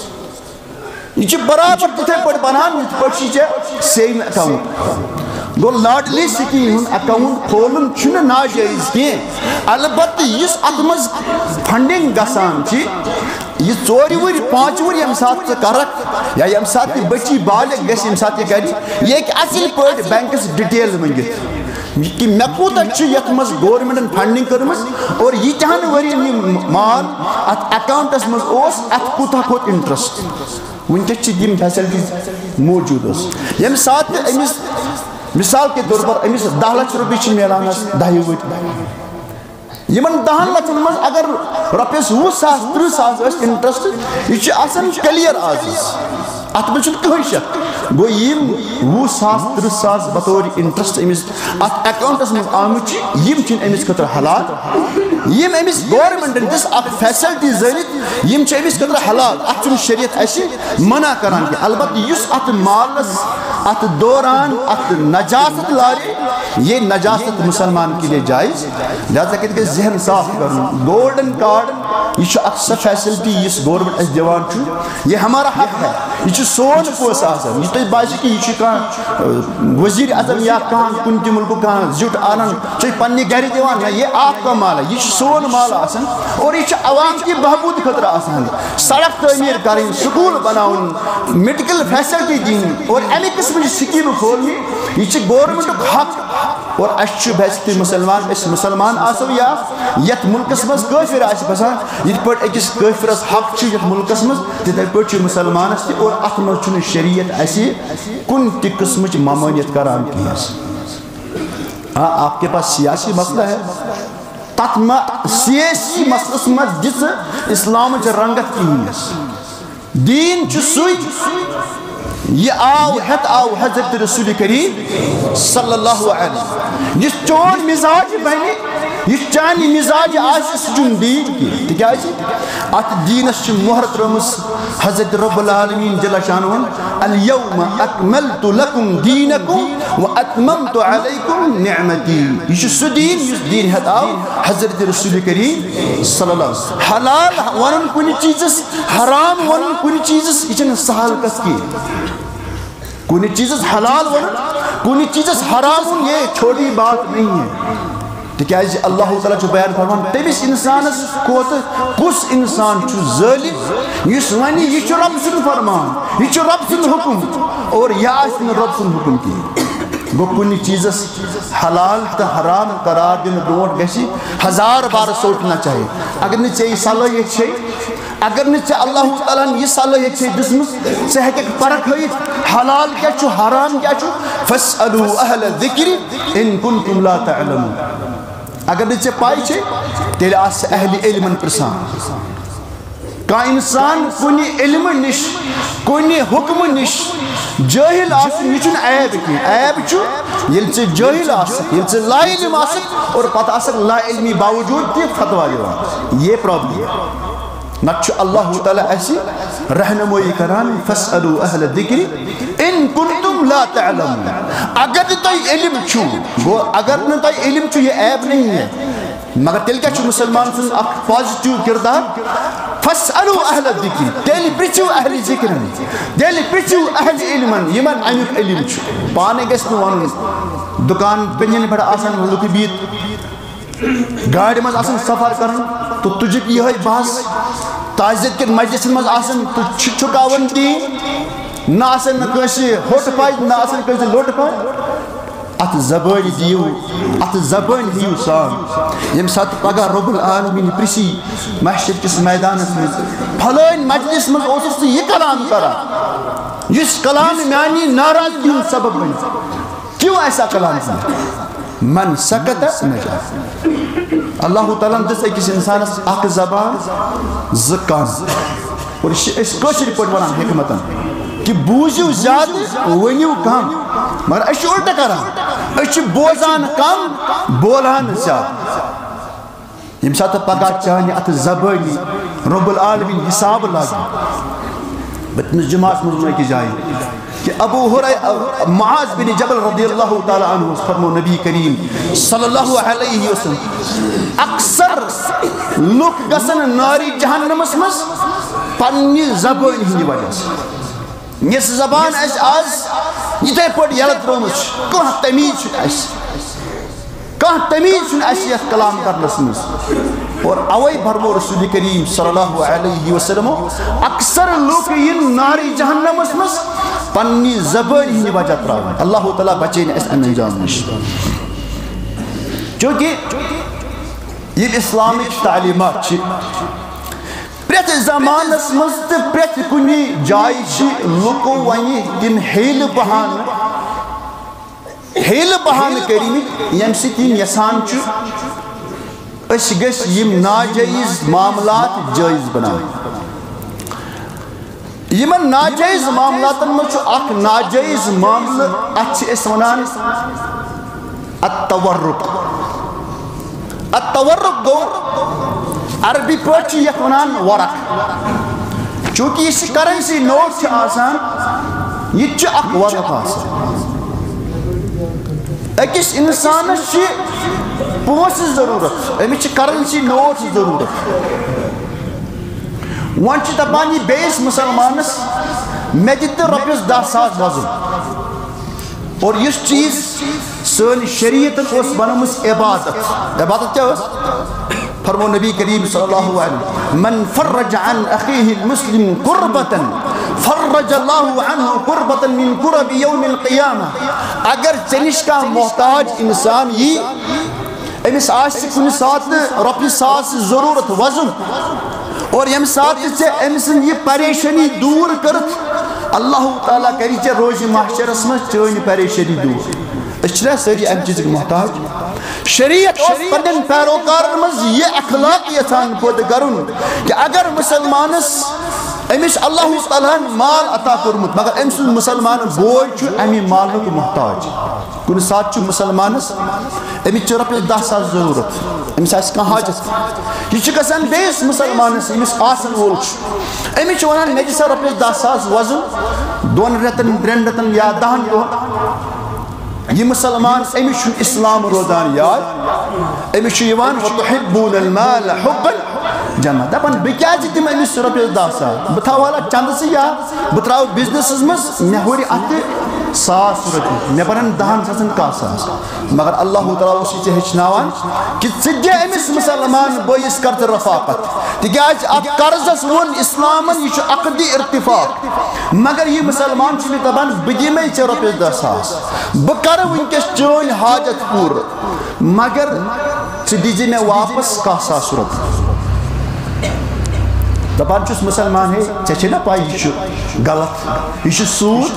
یہ چھِ برابر تِتھے پٲٹھۍ بنان یِتھ پٲٹھۍ چھِ ژےٚ سیوِنگ اکاؤنٹ گوٚو لاڈلی سکیٖم ہُنٛد اکاؤنٹ کھولُن چھُنہٕ ناجٲیز کینٛہہ البتہ یُس اتھ منٛز فنڈنگ گژھان چھِ یہ 4 ؤری 5 ؤری ییٚمہِ ساتہٕ ژٕ کرکھ یا ییٚمہِ ساتہٕ یہِ بچی بالغ گژھِ ییٚمہِ ساتہٕ یہِ کرِ یہِ ہیٚکہِ اصل پٲٹھۍ بینکس ڈِٹیل منٛگِتھ کہ مےٚ کوٗتاہ چھُ یتھ منٛز گورمنٹن فنڈنگ کٔرمٕژ اور ییٖتہن ؤرین یہِ مال اتھ اکاؤنٹس منٛز اوس اتھ کوٗتاہ کھوٚت انٹرسٹ وٕنکیٚس چھِ یِم فیسلٹیٖز موٗجوٗد حظ ییٚمہِ ساتہٕ تہِ أمِس مثال کے طور پر أمِس 10 لچھ رۄپیہِ چھِ میلان حظ 10 ؤری یِمن 10 لچھن منٛز اگر رۄپیس 20 ساس 30 ساس ٲسۍ انٹرسٹ یہِ چھُ آسان کلیر آز اتھ منٛز چھُنہٕ کٕہٕنۍ شک گوٚو یِم 20 ساس 30 ساس بطور انٹرسٹ أمِس اتھ اکاؤنٹس منٛز آمٕتۍ چھِ یِم چھِنہٕ أمِس خٲطرٕ حلال یِم أمِس گورمنٹن دِژ اکھ فیسلٹی ذٔریعہٕ یِم چھِ أمِس خٲطرٕ حلال اتھ چھُنہٕ شریعت اَسہِ منع کران کینٛہہ البتہ یُس اتھ مالس اتھ دوران اتھ نجاست لارِ یہ نجاست مسلمان کے لیے جائز لہذا کہ ذہن صاف کرن گولڈن کارڈ یہ اکھ سا فیسلٹی اس گورمنٹ اس دیوان چھُ یہ ہمارا حق ہے یہ سون پوس آسان یہ تۄہہِ باسہِ کہ یہ کانٛہہ وزیر اعظم یا کانٛہہ کُنہِ تہِ مُلکُک کانٛہہ زیُٹھ انان ژٕ پننہِ گرِ دِوان نہ یہ آپ کا مال ہے یہ سون مال آسان اور یہ عوام کی بہبود خٲطرٕ آسان سڑک تعمیٖر کرٕنۍ سکوٗل بناوُن میڈیکل فیسلٹی دِنۍ اور امہِ قٕسمٕچ سکیٖمہٕ کھولنہِ یہ چھِ گورمنٹُک حق اور اَسہِ چھُ بہتر مسلمان أسۍ مسلمان آسو یا یتھ ملکس منٛز کٲفِر آسہِ بسان یِتھ پٲٹھۍ أکِس کٲفرس حق چھُ یتھ ملکس منٛز تِتھے پٲٹھۍ چھُ مسلمانس تہِ اور اتھ منٛز چھُنہٕ شریعت اَسہِ کُنہِ تہِ قٕسمٕچ ممٲنیت کران کینٛہہ ہاں آپ کے پاس سیاسی مسئلہ ہے تتھ سیاسی مسئلس منٛز دِژٕ اسلامٕچ رنگت کِہیٖنۍ دیٖن چھُ سُے یہ آو حضرت رسول کریم صلی اللہ علیہ یس چون مزاج بنی یہ چانی مزاج آسہِ سُہ چھُنہٕ دیٖن کینٛہہ تِکیٛازِ اتھ دیٖنس چھِ مۄہر ترٲومٕژ حضرت رب العالمین جل شانہ الیوم اکملت لکم دیٖنکم واتممت علیکم نعمتی یہ چھُ سُہ دیٖن یُس دیٖن ہیٚتھ آو حضرت رسول کریم صلی اللہ علیہ وسلم حلال ونُن کُنہِ چیٖزس حرام ونُن کُنہِ چیٖزس یہِ چھنہٕ سہل کتھ کینٛہہ کُنہِ چیٖزس حلال ونُن کُنہِ چیٖزس حرام ونُن یہ چھوٹی بات نہیں ہے تِکیٛازِ اللہ تعالیٰ چھُ بیان فرمان تٔمِس اِنسانس کھۄتہٕ کُس اِنسان چھُ ظٲلِم یُس وَنہِ یہِ چھُ رۄب سُنٛد فرمان یہِ چھُ رۄب سُنٛد حُکُم اور یہِ آسہِ نہٕ رۄب سُنٛد حُکُم کِہیٖنۍ گوٚو کُنہِ چیٖزس حلال تہٕ حرام قرار دِنہٕ برونٛٹھ گژھِ 1000 بار سونٛچنا چاہیے اگر نہٕ ژےٚ یہِ صلٲحیت چھے اگر نہٕ ژےٚ اللہ تعالیٰ ہن یہِ صلٲحیت چھے دِژمٕژ ژٕ ہیٚککھ فرق ہٲیِتھ حلال کیٛاہ چھُ حرام کیٛاہ چھُ فاسألوا اہل الذکر ان کنتم لا تعلمون اگر نہ ژےٚ پاے چھے تیٚلہِ آس اہل علمن پرژھان کانٛہہ اِنسان کُنہِ علمہٕ نِش کُنہِ حُکمہٕ نِش جٲہِل آسُن یہِ چھُنہٕ عیب کینٛہہ عیب چھُ ییٚلہِ ژٕ جٲہِل آسکھ ییٚلہِ ژٕ لا علم آسکھ اور پتہٕ آسکھ لا علمی باوجوٗد تہِ فتوا دِوان یہ پرابلم نتہٕ چھُ اللہ تعالیٰ اَسہِ رہنمٲیی کران فاسألوا اہل الذکر ان کنتم لا تعلمون اگر نہٕ تۄہہِ علم چھُو گوٚو اگر نہٕ تۄہہِ علم چھُ یہ عیب نہیں ہے مگر تیٚلہِ کیٛاہ چھُ مُسلمان سُنٛد اکھ پازِٹِو کِردار فاسألوا اہل الذکر تیٚلہِ پرٛژھِو اہل ذکرن تیٚلہِ پرٛژھِو اہل علمن یِمن امیُک علم چھُ پانے گژھِ نہٕ وَنُن دُکان پنٛجن پٮ۪ٹھ آسان لُکہٕ بِہِتھ گاڑِ منٛز آسان سفر کران تہٕ تُجِکھ یِہوٚے بحث تعزیت کٮ۪ن مجلسن منٛز آسان تہٕ چھُکاوان دین نہ آسان نہٕ کٲنٛسہِ ہوٚٹ پاے نہ آسان کٲنٛسہِ لوٚٹ پاے اتھ زبٲنۍ دِیِو اتھ زبٲنۍ دِیِو سان ییٚمہِ ساتہٕ پگاہ رۄب العالمیٖن پرٛژھی محشر کِس میدانس منٛز پھلٲنۍ مجلس منٛز اوسُس ژٕ یہِ کلام کران یُس کلام میٛانہِ ناراضگی ہُنٛد سبب بنہِ کیوں ایسا کلام کیا من سکت نجا اللہ تعالیٰ دِژ أکِس اِنسانس اکھ زبان زٕ کان اور یہِ چھِ أسۍ کٲشِر پٲٹھۍ ونان حکمتن کہ بوٗزِو زیادٕ ؤنِو کم مگر أسۍ چھِ اُلٹہٕ کران أسۍ چھِ بوزان کم بولان زیادٕ ییٚمہِ ساتہٕ پگاہ چانہِ اتھ زبٲنی رۄب العالمیٖن حساب لاگہِ بہٕ جماعس منٛز أکِس جایہِ کہ معاذ بن جبل رضی اللہ تعالیٰ عنہ فرمو نبی کریم صلی اللہ علیہ وسلم اکثر لُکھ گژھن ناری جہنمس منٛز پننہِ زبٲنۍ ہٕنٛدِ وجہ سۭتۍ یۄس زبان اَسہِ آز یِتھَے پٲٹھۍ یلہٕ ترٲومٕژ چھِ کانٛہہ تمیٖز چھُنہٕ اَسہِ یتھ کلام کرنس منٛز اور اوے فرمو رسول کریم صلی اللہ علیہ وسلم اکثر لُکھ یِن ناری جہنمس منٛز پننہِ زبٲنۍ ہٕنٛدِ وجہ تراوان اللہ تعالیٰ بچٲیِن اَسہِ اَمہِ انجام نِش چوٗنکہِ یِم اِسلامٕچ تعلیٖمات چھِ پرٛٮ۪تھ زمانس منٛز تہٕ پرٛٮ۪تھ کُنہِ جایہِ چھِ لُکو وۄنۍ تِم ہیلہٕ بہانہٕ کٔرمٕتۍ ییٚمہِ سۭتۍ یِم یژھان چھُ أسۍ گٔژھۍ یِم ناجٲیِز معاملات جٲیِز بناوٕنۍ یِمن ناجٲیِز معاملاتن منٛز چھُ اکھ ناجٲیِز معاملہٕ اتھ چھِ أسۍ ونان التورُق گوٚو عربی پٲٹھۍ چھِ یتھ ونان ورق چوٗنکہِ یُس یہِ کرنسی نوٹ چھُ آسان یہِ تہِ چھُ اکھ ورق آسان أکِس اِنسانس چھِ پونٛسہٕ ضروٗرت أمِس چھِ کرنسی نوٹ ضروٗرت وۄنۍ چھِ دپان یہِ بیٚیِس مُسلمانس مےٚ دِ تہٕ رۄپیس 10,000 وزُن اور یُس چیٖز سٲنۍ شریعتن اوس بنٲومٕژ عبادت کیٛاہ ٲس فرمو نبی کریم صلی اللہ علیہ وسلم من فرج عن اخیہ المسلم قربتن فرج اللہ عنہ قربتن من قرب یوم القیامہ اگر ژےٚ نِش کانٛہہ محتاج انسان یی أمِس آسہِ کُنہِ ساتہٕ رۄپیہِ 1,000 ضروٗرت وزُن اور ییٚمہِ ساتہٕ ژےٚ أمۍ سٕنٛز یہِ پریشٲنی دوٗر کٔرٕتھ اللہ تعالیٰ کَری ژےٚ روزِ محشرس منٛز چٲنۍ پریشٲنی دوٗر أسۍ چھِنہ سٲری اَمہِ چیٖزٕکۍ محتاج شریعت اوس پننٮ۪ن پیروکارن منٛز یہِ اخلاق یژھان پٲدٕ کرُن کہِ اگر مُسلمانس أمِس اللہ تعالیٰ ہن مال عطا کوٚرمُت مگر أمۍ سُنٛد مُسلمان بوے چھُ اَمہِ مالُک محتاج کُنہِ ساتہٕ چھُ مُسلمانس أمِس چھِ رۄپیس 10,000 ضروٗرت أمِس آسہِ کانٛہہ حاجت یہِ چھُ گژھان بیٚیِس مُسلمانس ییٚمِس آسن وول چھُ أمِس چھِ ونان مےٚ دِ سا رۄپیس 10,000 وزُن 2 رٮ۪تن 3 رٮ۪تن یا 10 دۄہن یہ مسلمان أمِس چھُنہٕ اسلام روزان یاد أمِس چھُ یِوان وَتُحِبُّونَ الْمَالَ حُبًّا جمع دپان بہٕ کیٛازِ دِمہٕ أمِس رۄپیس 10,000 بہٕ تھاوٕ حالا چندسٕے یاد بہٕ تراوٕ بِزنِسس منٛز مےٚ ہُرِ اتھٕ 1,000 رۄپیہِ مےٚ بنن 10,000 کاہ ساس مگر اللہ تعالیٰ اوس یہِ ژےٚ ہیٚچھناوان کہِ ژٕ دِ أمِس مُسلمان بٲیِس کر ژٕ رفاقت تِکیٛازِ اتھ قرضس ووٚن اسلامن یہِ چھُ عقدِ ارتفاق مگر یہِ مُسلمان چھُ مےٚ دپان بہٕ دِمے ژےٚ رۄپیس 10,000 بہٕ کرٕ وٕنکیٚس چٲنۍ حاجت پوٗرٕ مگر ژٕ دیٖزِ مےٚ واپس 1,000 رۄپیہِ دپان چھُس مُسلمان ہے ژےٚ چھے نا پاے یہِ چھُ غلط یہِ چھُ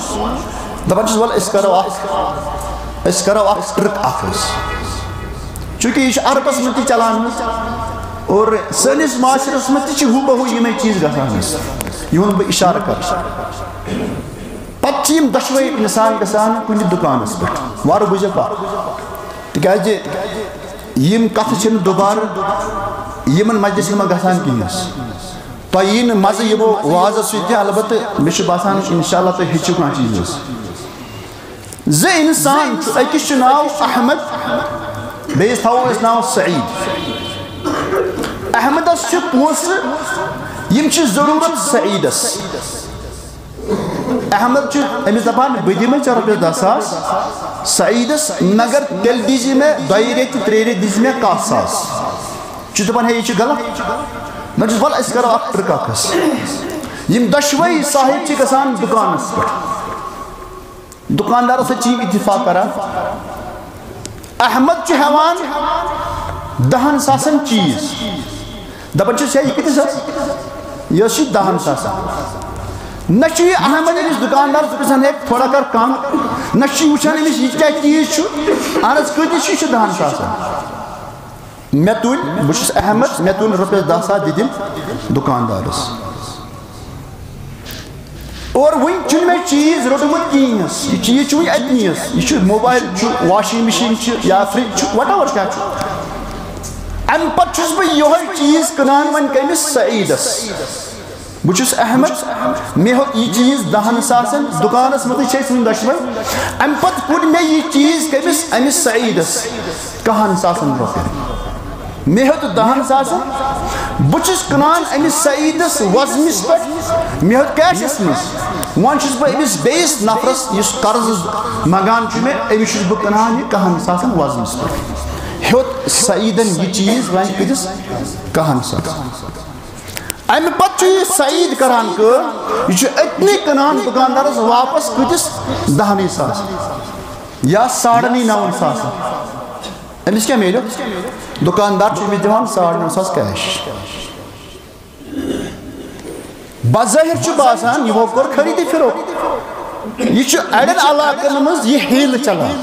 سوٗد دپان چھُس وَلہٕ أسۍ کرو اکھ ٹرک اکھ أسۍ چونکہ یہ عربس میں چلان اور سنس معاشرس میں ہو بہو یہ چیز گھان یہ بہ اشارہ کر پتہ دشوے انسان گھان کن دکانس پہ وار بوجھ تکیاز یم کتھ دوبارہ یمن مجلس میں گھان کہینس تہ یی مزہ یمو واضح سۭتۍ البتہ مے باسان انشاءاللہ تُہۍ ہیٚچھِو کانٛہہ چیٖز زِ اِنسان چھُ أکِس چھُ ناو احمد بیٚیِس تھاوو أسۍ ناو سعیٖد احمدس چھِ پونٛسہٕ یِم چھِ ضروٗرت سعیٖدس احمد چھُ أمِس دپان بہٕ دِمے ژےٚ رۄپیس 10,000 سعیٖدس مگر تیٚلہِ دیٖزِ مےٚ 2 رٮ۪تھ 3 رٮ۪تھ دیٖزِ مےٚ 1,000 چھُ دپان ہے یہِ چھُ غلط میں چھُس وَلہٕ أسۍ کَرو اکھ ٹرک اکھ یِم دۄشوے صاحب چھِ گژھان دُکانس پٮ۪ٹھ دُکاندارس سۭتۍ چھِ یِم اتفاق کران احمد چھُ ہٮ۪وان 10,000 چیٖز دپان چھُس ہے یہِ کۭتِس حظ یہِ حظ چھِ 10,000 نہ چھُ یہِ احمد أمِس دُکاندارس پرٛژھان ہے تھوڑا کر کم نہ چھُ وٕچھان أمِس یہِ کیٛاہ چیٖز چھُ اہن حظ کۭتِس چھُ یہِ چھُ 10,000 مے تُل بہٕ چھُس احمد مے تُل رۄپیس 10,000 دِدِم دُکاندارس اور وٕنۍ چھُنہٕ مےٚ چیٖز روٚٹمُت کِہیٖنۍ حظ یہِ چیٖز چھُ وٕنۍ أتنٕے حظ یہِ چھُ موبایل چھُ واشنگ مِشیٖن چھِ یا فرج چھُ وٹ ایور کیٛاہ چھُ اَمہِ پتہٕ چھُس بہٕ یِہوے چیٖز کٕنان وۄنۍ کٔمِس سعیٖدس بہٕ چھُس احمد مےٚ ہیوٚت یہِ چیٖز 10,000 دُکانس منٛزٕے چھِ أسۍ وٕنۍ دۄشوے اَمہِ پتہٕ کوٚر مےٚ یہِ چیٖز کٔمِس أمِس سعیٖدس 10,000 رۄپین مےٚ ہیوٚت 10,000 بہٕ چھُس کٕنان أمِس سعیٖدس وزنس پٮ۪ٹھ مےٚ ہیوٚت کیشس منٛز وۄنۍ چھُس بہٕ أمِس بیٚیِس نفرس یُس قرض منٛگان چھُ مےٚ أمِس چھُس بہٕ کٕنان یہِ 10,000 وزنس پٮ۪ٹھ ہیوٚت سعیٖدن یہِ چیٖز وۄنۍ کۭتِس 10,000 اَمہِ پتہٕ چھُ یہِ سعیٖد کران کٲم یہِ چھُ أتنٕے کٕنان دُکاندارس واپس کۭتِس 10,000 یا 9,500 أمِس کیٛاہ میلیو دُکاندار چھُ أمِس دِوان 9,500 کیش بظٲہِر چھُ باسان یِمو کوٚر خریٖدی فروخت یہِ چھُ اَڑٮ۪ن علاقن منٛز یہِ ہیٖلہٕ چلان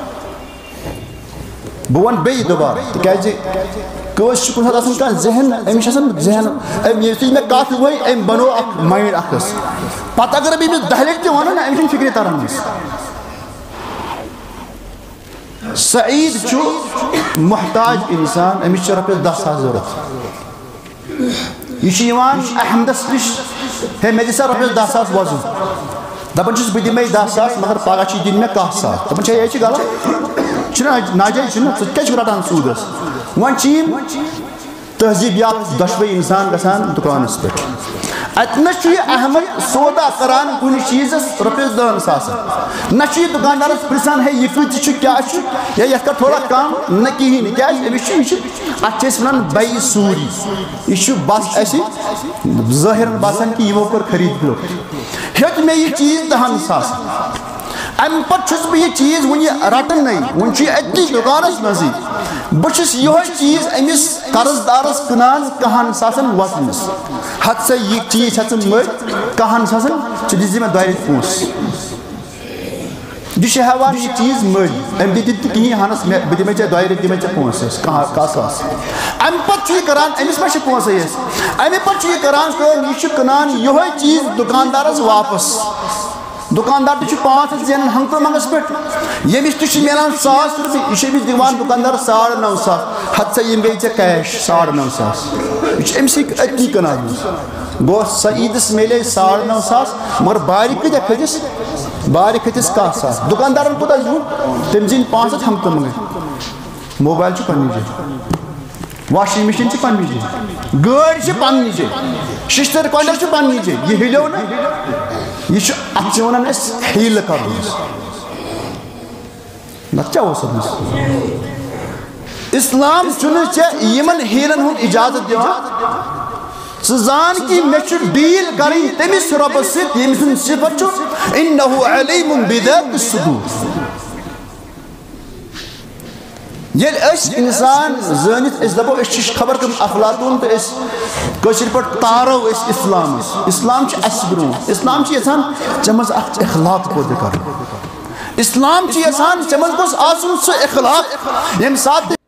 بہٕ وَنہٕ بیٚیہِ دُبارٕ تِکیٛازِ کٲنٛسہِ چھُ کُنہِ ساتہٕ آسان کانٛہہ ذہن أمِس چھِ آسان ذہن ییٚمہِ سۭتۍ مےٚ کتھ ؤنۍ أمۍ بنوو اکھ مایِنٛڈ اکھ حظ پتہٕ اگر بہٕ أمِس 10 لٹہِ تہِ وَنو نہ أمِس چھُنہٕ فِکرِ تران حظ سعیٖد چھُ محتاج اِنسان أمِس چھِ رۄپیس 10,000 ضوٚرتھ یہِ چھُ یِوان احمدس نِش ہے مےٚ دِ سا رۄپیس 10,000 وزُن دپان چھُس بہٕ دِمے 10,000 مگر پگاہ چھُے دِنۍ مےٚ 1,000 دپان چھِ یے چھُ غلط چھُنہ ناجٲیز چھُنہ ژٕ کیٛازِ چھُکھ رٹان سوٗدس وۄنۍ چھِ یِم تہذیٖب یافتہٕ دۄشوے اِنسان گژھان دُکانس پٮ۪ٹھ اتنس چھُ یہِ احمد سودا کران کُنہِ چیٖزس رۄپیس 10,000 نہ چھُ یہِ دُکاندارس پرژھان ہے یہِ کۭتِس چھُ کیٛاہ چھُ یا یتھ کر تھوڑا کم نہ کِہیٖنۍ نہٕ کیٛازِ أمِس چھُ یہِ چھُ اتھ چھِ أسۍ ونان بیہِ سوٗری یہِ چھُ بس اسہِ ظٲہرن باسان کہِ یِمو کوٚر خریٖد فروخت ہیوٚت مےٚ یہِ چیٖز 10,000 اَمہِ پتہٕ چھُس بہٕ یہِ چیٖز وٕنہِ رٹنٕے وٕنہِ چھُ یہِ أتنٕے دُکانس منٛزٕے بہٕ چھُس یِہوے چیٖز أمِس قرض دارس کٕنان 10,000 وزنس ہتھ سا یہِ چیٖز ہٮ۪ژٕ مٔلۍ 10,000 ژٕ دِزِ مےٚ 2 رٮ۪تھ پونٛسہٕ یہِ چھُ ہٮ۪وان یہِ چیٖز مٔلۍ أمۍ دِتۍ نہٕ کِہیٖنۍ ہنس مےٚ بہٕ دِمے ژےٚ 2 رٮ۪تھ دِمے ژےٚ پونٛسہٕ 1,000 اَمہِ پتہٕ چھُ یہِ کران أمِس ما چھِ پونٛسے أسۍ اَمہِ پتہٕ چھُ یہِ کران کٲم یہِ چھُ کٕنان یِہوے چیٖز دُکاندارس واپس دُکاندار تہِ چھُ 500 زینان ہنٛگتہٕ منٛگس پٮ۪ٹھ ییٚمِس تہِ چھُ مِلان 1,000 رۄپیہِ یہِ چھُ أمِس دِوان دُکاندارس 9,500 ہتھ سا یِم گٔے ژےٚ کیش 9,500 یہِ چھُ أمسٕے أتنٕے کٕنان گوٚو سعیٖدس میلے 9,500 مگر بارِ کۭتیاہ کھٔتِس بارِ کھٔتِس 1,000 دُکاندارن کوٗتاہ زیوٗن تٔمۍ زیٖنۍ 500 ہنٛگتہٕ منٛگٕے موبایل چھُ پننہِ جایہِ واشنگ مِشیٖن چھِ پننہِ جایہِ گٲڑۍ چھِ پننہِ جایہِ شِشتٕر کۄینٛڈل چھُ پننہِ جایہِ یہِ ہِلیو نہٕ یہِ چھُ اتھ چھِ ونان أسۍ ہیٖلہٕ کرُن نتہٕ کیٛاہ اوس اسلام چھُنہٕ ژےٚ یِمن ہیٖلن ہُنٛد اِجازت دِوان ژٕ زان کہِ مےٚ چھُ ڈیٖل کرٕنۍ تٔمِس رۄبس سۭتۍ ییٚمہِ سُنٛد صِفت چھُ اِنَّهُ عَلِیمٌ بِذَاتِ الصُّدوٗر ییٚلہِ أسۍ اِنسان زٲنِتھ أسۍ دپو أسۍ چھِ خبر کٕم افلاطوٗن تہٕ أسۍ کٲشِر پٲٹھۍ تارو أسۍ اِسلامس اسلام چھُ اسہِ برونٛہہ اسلام چھُ یژھان ژےٚ منٛز اکھ اخلاق پٲدٕ کرُن اسلام چھُ یژھان ژےٚ منٛز گوٚژھ آسُن سُہ اخلاق ییٚمہِ ساتہٕ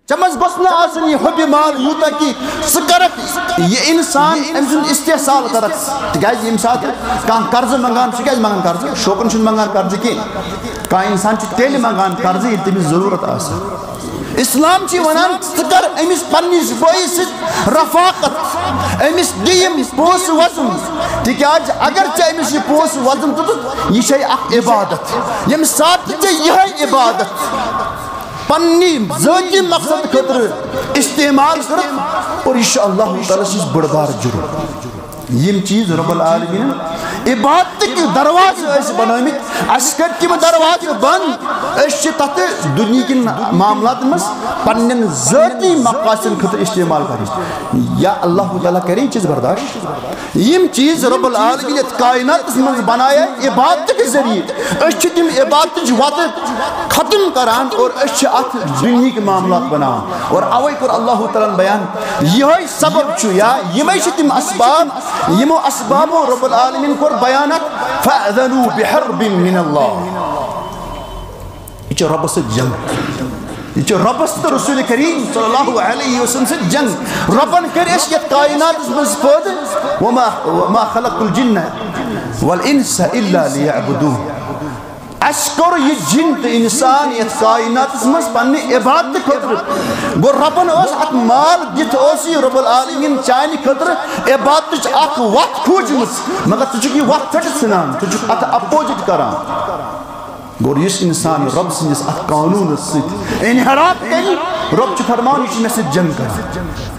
چمس گوسنا آسن یہ حب مال یوتا کی سکرت یہ انسان امسن استحصال کرت تکیاز یم سات کان قرض منگان چکیاز منگان قرض شوکن چھن منگان قرض کی کان انسان چھ تیل منگان قرض یہ تمس ضرورت آسن اسلام چھ ونان سکر امس پنس بوئس رفاقت امس دیم پوس وزن تکیاز اگر چھ امس یہ پوس وزن تت یہ چھ اخ عبادت یم سات چھ یہ عبادت پنی ذاتی مقصد خطر استعمال کرت اور انشاءاللہ تعالی سے بڑھ بار جرم یم چیز رب العالمین عبادت کی درواز اس بنامت اسکر کی درواز بند اس تت دنیا کی معاملات مس پنن ذاتی مقاصد خطر استعمال کریں یا اللہ تعالی کریں چیز برداشت یم چیز رب العالمین کائنات میں بنایا عبادت کے ذریعے اس تم عبادت وات ختم کران اور اس ات دنیا کے معاملات بنان اور اوے کر اللہ تعالی بیان یہ سبب چھ یا یمے تم اسباب یمو اسباب رب العالمین کور بیانات فاذنوا بحرب من اللہ یہ رب سے جنگ یہ رب سے رسول کریم صلی اللہ علیہ وسلم سے جنگ ربن کرش یہ کائنات میں پود وما خلق الجن والانس الا ليعبدون اشکر یہ جن تو انسان یہ کائنات میں پنی عبادت خطر گو ربن اس ات مال دت اسی رب العالمین چانی خطر عبادت اک وقت کھوجمس مگر تجھ کی وقت پھٹ سنان تجھ ات اپوزٹ کران گو اس انسان رب سنس ات قانون ست انحراف کری رب چھ فرمان یہ میں سے جنگ کر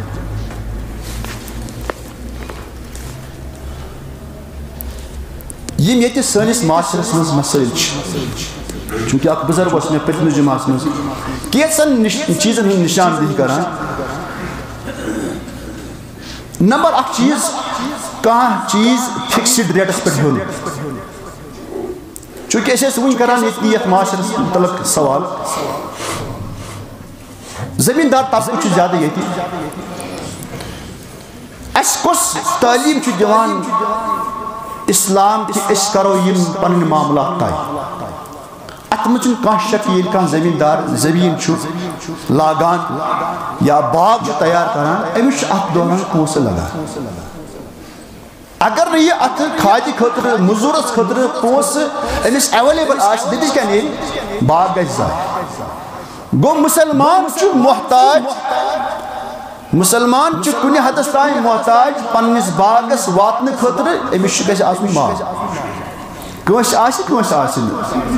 یم یہ سنس معاشرس مز مسائل چونکہ اک بزرگ اس میں پتم جماعت مز کیسن چیزن ہند نشاندہی کران نمبر اک چیز کہاں چیز فکسڈ ریٹس پر ہون چونکہ اسے ون کران یہ معاشرس متعلق سوال زمیندار طبقہ چھ زیادہ یہ اس کس تعلیم چھ دیوان اسلام کہ اس کرو یم پن معاملات طے ات مچن کان شک یہ کان زمیندار زمین چھ لاگان یا باغ تیار کران امس ات دوران پونسہ لگا اگر نہ یہ ات کھادی خطر مزورس خطر پونسہ امس اویلیبل آس دتش کیا نہیں باغ گژھِ ضایع گو مسلمان چھ محتاج مسلمان چھ کنہ حدس تائیں محتاج پنس باغس واتن خطر امس گژھِ آسن مال کٲنٛسہِ آسہِ کٲنٛسہِ آسہِ نہٕ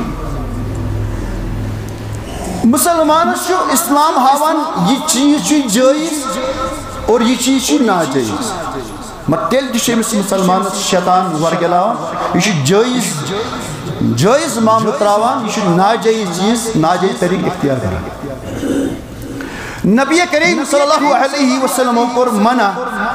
مسلمانس چھ اسلام ہاوان یہ چیز چھ جائز اور یہ چیز چھ ناجائز مگر تیل تہ امس مسلمانس شیطان ورگلاوان یہ چھ جائز معاملہ تراوان یہ چھ ناجائز چیز ناجائز طریقہ اختیار کران نبی کریم صلی اللہ علیہ وسلم پر منع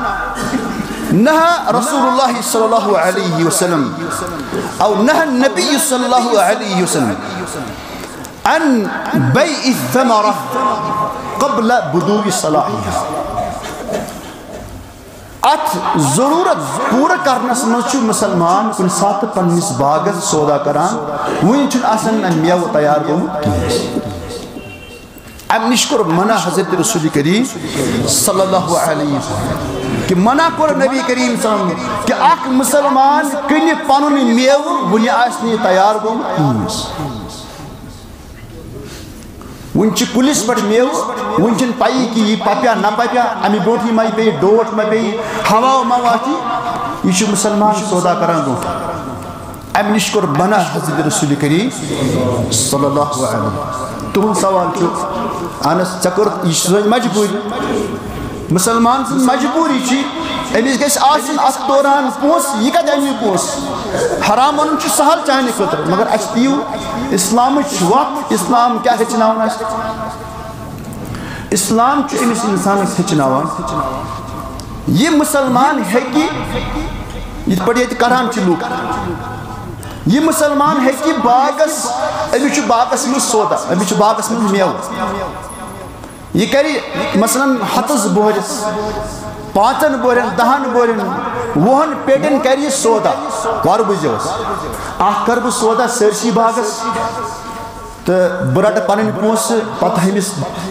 نہا رسول اللہ صلی اللہ علیہ وسلم او نہا نبی صلی اللہ علیہ وسلم عن بیع الثمرہ قبل بدوء صلاحها ات ضرورت پورا کرنس مجھ مسلمان کن سات پنس باغس سودا کران وین چھ آسن میو تیار گومت ام نشکر منع حضرت رسول کریم صلی اللہ علیہ وسلم کہ منع کر نبی کریم صلی اللہ علیہ وسلم کہ اک مسلمان کنی پنن میو ونی آسنی تیار گومت ون چھ پولیس پٹ میو ون چھن پائی کہ یہ پپیا نہ پپیا امی بروٹھی مائی پی ڈوٹ ما پی ہوا ما واتی یہ چھ مسلمان سودا کران گو ام نشکر منع حضرت رسول کریم صلی اللہ علیہ وسلم تہن سوال چھ انس چکر یہ مجبوری مسلمان سن مجبوری چھ امس گژھِ آسن ات دوران پونس یہ کتھ امی پونس حرام ون چھ سہل چانہ خطر مگر اس دیو اسلام وقت اسلام کیا ہچناون اس اسلام چھ امس انسانس ہچناون یہ مسلمان ہے کہ یہ پڑھ یہ کران چھ لوگ یہ مسلمان ہے کہ باغس امس چھ باغس میں سودا امس چھ باغس میں میو یہ کری مثلا ہتس بورس 5 بورن 10 بورن 20 پیٹن کری سودا وار بجوس اخ کر بہ سودا سرسی باغس تو برٹ پنن پونس پتہ ہمس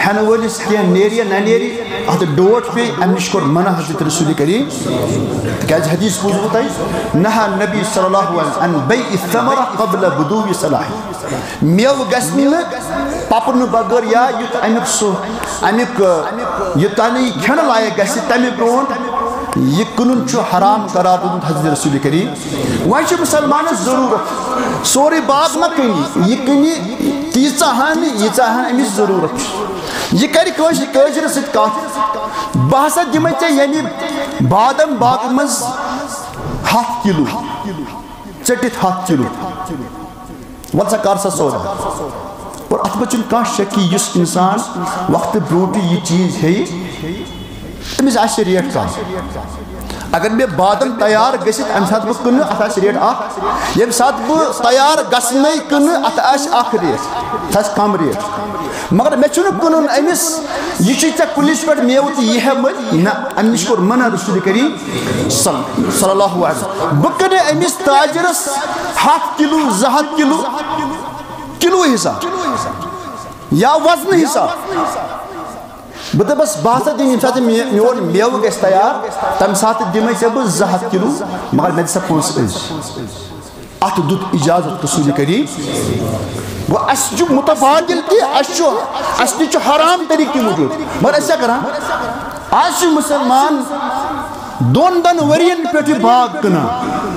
ہن ولس کی نیری نہ نیری ات ڈوٹ پہ امنش کور منع حضرت رسول کریم کیاز حدیث بوزو تائی نہا نبی صلی اللہ علیہ وسلم ان بیع الثمرہ قبل بدو صلاح میو گسن پپن بغیر یا یت امیک سو امیک یتانی کھن لائق گس تمی برونٹ یہ کنن چھو حرام قرار دیت حضرت رسول کریم وائش مسلمان ضرورت سوری باغ نہ کنی یہ کنی تیسا ہن امیس ضرورت یہ کری کاشر ست کات بہسا دمے ژے یعنی بادم باغ مز 7 کلو ژٹت 7 کلو ول سا کر سا سودا اور ات بچن کا شکی یس انسان وقت بروٹ یہ چیز ہے تمس آس ریٹ کم اگر میں بادم تیار گھت ام سات بہ کن ات ریٹ اخ یم سات بہ تیار گھنے کن ات اخ ریٹ تھس کم ریٹ مگر مے چھن کنن امس یہ چھ ژے کلس پہ میو تو یہ مت نہ ام نش کور منع رسول کریم صلی اللہ علیہ وسلم بہ کن امس تاجرس 7 کلو 2 کلو کلو حساب یا وزن حساب بہ بس بہسا دم یم سات میون میو گھس تیار تم سات دمے ژے بہ 2 کلو مگر مے دسا پونس ات دت اجازت رسول کریم وہ اس جو متبادل تی اس تہ حرام طریقہ موجود مگر اس کیا کران آج مسلمان دون ورین پہ باغ کنا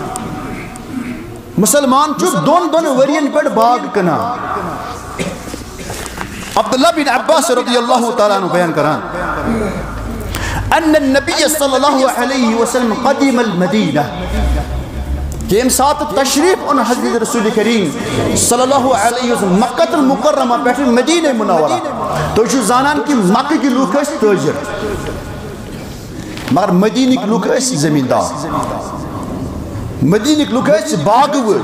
مسلمان چھ دون ورین پہ باغ کنا عبداللہ بن عباس رضی اللہ تعالیٰ عنہ بیان کران ان النبی صلی اللہ علیہ وسلم قدیم المدینہ کہ ام سات تشریف ان حضرت رسول کریم صلی اللہ علیہ وسلم مکہ المکرمہ بیٹھ مدینہ منورہ تو جو زانان کی مکہ کی لوگ اس تاجر مگر مدینہ کی لوگ اس زمیندار مدینہ کی لوگ اس باغور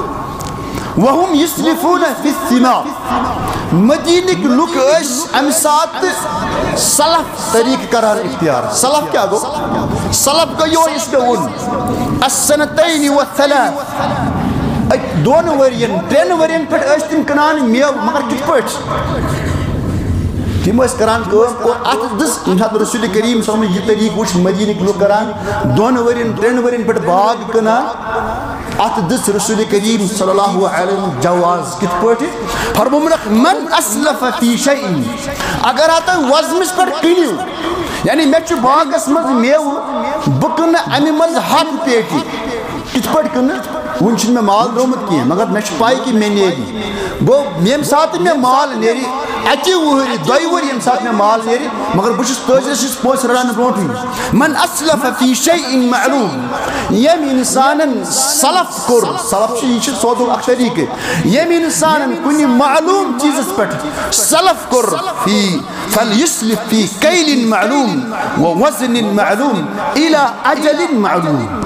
وهم يسلفون في الثمار مدینہ کی لوگ اس ام سات سلف طریق کران اختیار سلف کیا گو سلف کا یو اس کے ون السنتین والثلاث 2 ورین 3 ورین پہ اس تم کنان میو مگر کت پہ تم اس کران کو ات دس رسول کریم صلی اللہ علیہ وسلم یہ طریق وچ مدینہ کی لوگ کران 2 ورین 3 ورین پہ باغ کنا ات دس رسول کریم صلی اللہ علیہ وسلم جواز کت پہ فرمومنک من اسلف فی شیء اگر آتا وزمس پر کنیو یعنی میں چھ باغس مز میو بکن امی مز 7 پیٹی کت پہ کن ون چھ میں مال درومت کی مگر میں چھ پائی کی میں نیری گو میم ساتھ میں مال نیری اچھی وہری 2 وری یم ساتھ میں مال نیری مگر بچس تاجرس پوس ران برونٹ من اسلف فی شیء معلوم یم انسانن سلف کور سلف چھ سودو اخ طریقہ یم انسانن کنی معلوم چیزس پہ سلف کور فی فلیسلف فی کیل معلوم ووزن معلوم الى اجل معلوم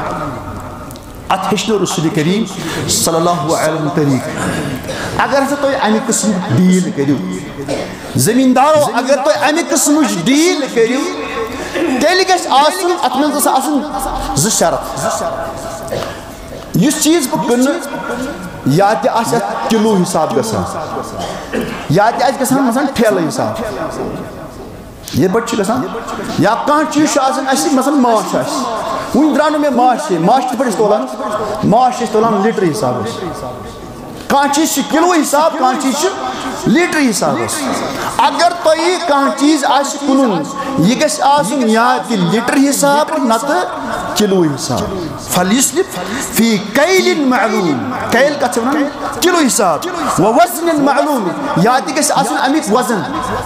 ات ہشنو رسول کریم صلی اللہ علیہ وسلم طریق اگر تو امی قسم ڈیل کریو زمیندارو اگر تو امی قسم ڈیل کریو تیلی گھس آسن ات من گھس آسن 2 شرط اس چیز بکن یا تہ آس کلو حساب گژھان یا تہ آس گژھان مثلا ٹھیلہ حساب یہ بٹ گژھان یا کانٛہہ چیز آسان اَسہِ مثلا ماچھ آسہِ وٕنۍ درٛاو نہٕ مےٚ ماچھ کِتھ پٲٹھۍ ٲسۍ تولان ماچھ چھِ أسۍ تولان لیٖٹر حسابس کانٛہہ چیز چھِ کِلوٗ حساب کانٛہہ چیز چھِ لیٖٹر حسابس اگر تۄہہِ کانٛہہ چیز آسہِ کٕنُن یہِ گژھِ آسُن یا تہِ لیٖٹر حساب نتہٕ کِلوٗ حساب فلیسلف فی کیل معلوم کیل کتھ چھِ ونان کِلوٗ حساب ووزن معلوم یا تہِ گژھِ آسُن امیُک وزن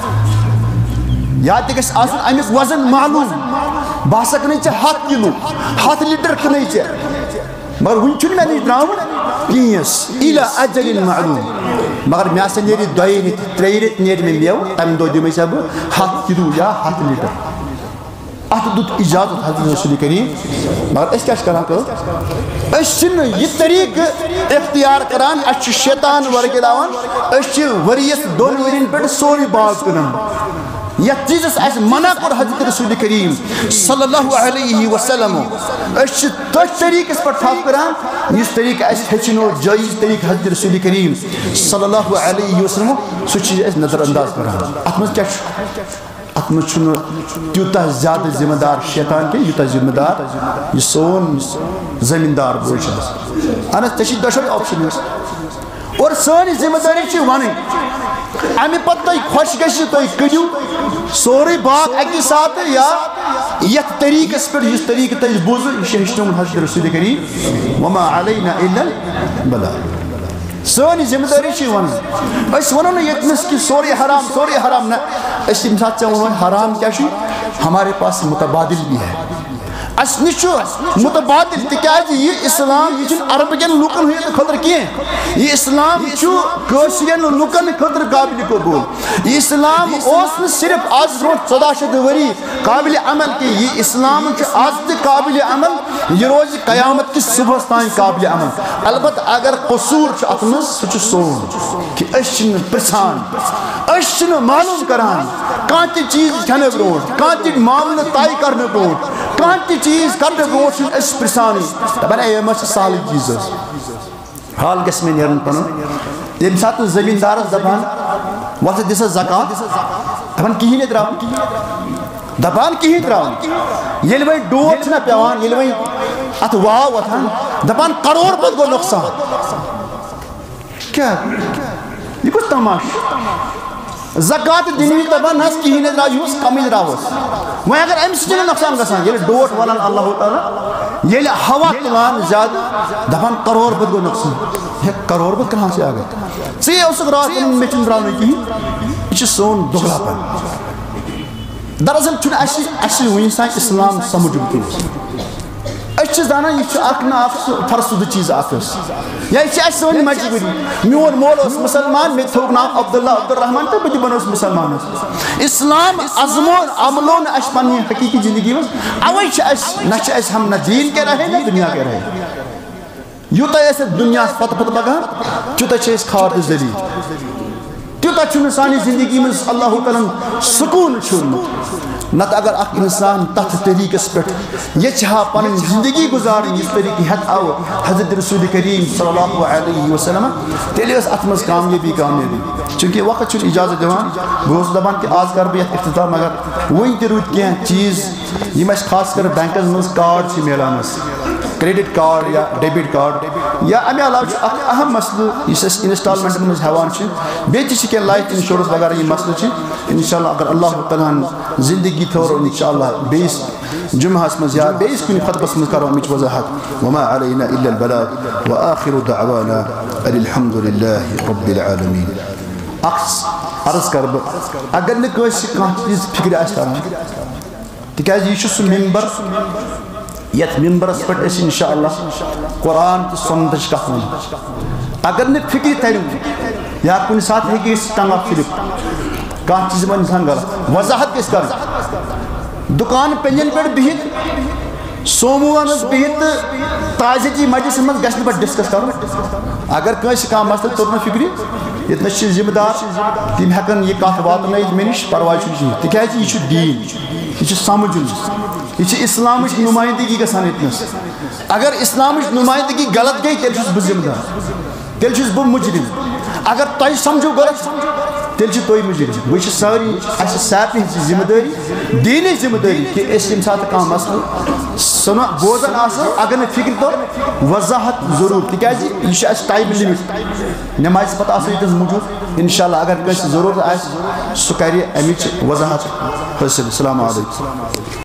یا تہِ گژھِ آسُن امیُک وزن معلوم بہٕ ہسا کٕنے ژےٚ 7 کِلوٗ 7 لیٖٹر کٕنے ژےٚ مگر وٕنہِ چھُنہٕ مےٚ نِش درٛاوُن کِہیٖنۍ اِلى اجل معلوم مگر مےٚ ہسا نیرِ 2 رٮ۪تھ 3 رٮ۪تھ نیرِ مےٚ میوٕ تمہِ دۄہ دِمے ژےٚ بہٕ 7 کِلوٗ یا 7 لیٖٹر اتھ دیُت اجازت حضرت رسول کریم مگر أسۍ کیٛاہ چھِ کران کٲم أسۍ چھِنہٕ یہِ طریٖقہٕ اختیار کران اَسہِ چھُ شیطان ورگلاوان أسۍ چھِ ؤرِیَس 2 ؤرین پٮ۪ٹھ سورُے باغ کٕنان یا چیزس اس منع کر حضرت رسول کریم صلی اللہ علیہ وسلم اس تش طریقس پر ٹھاپ کران اس طریقہ اس ہچنو جائز طریقہ حضرت رسول کریم صلی اللہ علیہ وسلم سو چیز اس نظر انداز کران اتمن کیا اتمن چھن تیوتا زیادہ ذمہ دار شیطان کے یوتا ذمہ دار یہ سون زمیندار بوچ انا تشید دشوی آپشن اور سانی ذمہ داری چھ ونی امی پتہ خوش گشی تو کریو سوری باغ اکی ساتھ یا یت طریقہ پر اس طریقہ تج بوزو شہشتم حضرت رسول کریم وما علینا الا البلاغ سانی ذمہ داری چھ ونی اس ونو یتنس کی سوری حرام نہ اس مثال سے ونو حرام کیا چھ ہمارے پاس متبادل بھی ہے اس نشو متبادل تکیاز یہ اسلام یہ چھن عربین لوکن ہوئی خطر کیے یہ اسلام چھو کشرین لوکن خطر قابل قبول یہ اسلام اوسن صرف آج روز 14 وری قابل عمل کی یہ اسلام چھو آج تے قابل عمل یہ روز قیامت کی صبح ستائیں قابل عمل البت اگر قصور چھو اتمز سچو سون کہ اشن پرسان اشن معلوم کران کانتی چیز کھنے بروٹ کانتی معاملہ تائی کرنے بروٹ کانتی چیز کرنے بروٹ اس پرسانی تبانا یہ مجھ سالی چیز حال کس میں نیرن پنو یہ ساتھ زمیندار زبان وقت دیسا زکاة دبان کہیں نہیں دراؤں دبان کہیں دراؤں یہ لوئی ڈوٹ چھنا پیوان یہ لوئی اتواہ وطن دبان کروڑ پت گو نقصان کیا یہ کچھ تماش زکاة دینی دبان ناس کہیں نہیں دراؤں یوز کمی دراؤں وہ اگر ایم سچنے نقصان گسان یہ ڈوٹ ولن اللہ تعالی یہ ہوا تلان زیادہ دبان کروڑ پت گو نقصان یہ کروڑ پت کہاں سے آگئے سی اسک رات ان میں چن براؤں کی یہ سون دگلا پر دراصل چھن اسی ہوئی سائیں اسلام سمجھ بکن اچھ دانا یہ چھو اکنا فرسود چیز آکس یا یہ چھو سونی مجبوری میون مول اس مسلمان میں تھوک نام عبداللہ عبدالرحمن تو بجی بنو اس مسلمان اسلام عظمون عملون اش پانی حقیقی زندگی میں اوئی چھو اس نہ چھو اس ہم نہ دین کے رہے نہ دنیا کے رہے یوتا ایسے دنیا پت بگا چوتا چھو اس کھار دلی تیوتا چھو سانی زندگی میں اللہ تعالیٰ سکون چھو نت اگر اک انسان تحت طریقہ پر یہ چاہا پن زندگی گزاریں اس طریقے حد آو حضرت رسول کریم صلی اللہ علیہ وسلم تیلے اس اتمز کامیابی چونکہ وقت چھو اجازت دیوان گوز دبان کہ آج کر بیت اختتام مگر وہی تروت کیا چیز یہ میں خاص کر بینکز مز کارڈ چھ میلانس کریڈٹ کارڈ یا ڈیبٹ کارڈ یا امی علاوہ چھو اہم مسئلہ اس انسٹالمنٹ مز ہیوان چھو بیتی چھ کہ لائف انشورنس وغیرہ یہ مسئلہ چھو انشاءاللہ اگر اللہ تعالیٰ زندگی تھور انشاءاللہ بیس جمعہ اسمز یا بیس کنی خطبہ اسمز کرو امیچ وضاحت وما علینا الا البلاغ وآخر دعوانا الحمدللہ رب العالمین اقص عرض کرب اگر نکوش کان چیز فکر آشتارا تکیاز یہ سو ممبر یت ممبرس پر اس انشاءاللہ قرآن کی سنتش کتن اگر نک فکر تیروں یا کن ساتھ ہے کہ اس ٹنگا فلپ کان چیز میں انسان غلط وضاحت کس کر دکان پنجن پر بہت سوموانس بہت تازی جی مجلس میں گشن پر ڈسکس کرو اگر کانسی کام مسئلہ ترنا فکری اتنا چیز ذمہ دار تم ہیکن یہ کات وات نہیں منش پرواہ چھو تکیاز یہ چھو دین یہ چھو سمجھن یہ اسلامش نمائندگی گژھان اتنس اگر اسلامش نمائندگی غلط گئی تیل چھس بہ ذمہ دار تیل چھس بہ مجرم اگر تھی سمجھو غلط تیل چھ توئی مجرم وہ ساری اس سارے ذمہ داری دینی ذمہ داری کہ اس یم سات کانٛہہ مسئلہ سنا بوزن آسان اگر نہ فکر تو وضاحت ضرور تکیاز یہ اس ٹائم لمٹ نماز پتہ آسان یہ موجود انشاءاللہ اگر کانٛسہِ ضرورت آسہِ سُہ کرِ امِچ وضاحت حٲصِل السلام علیکم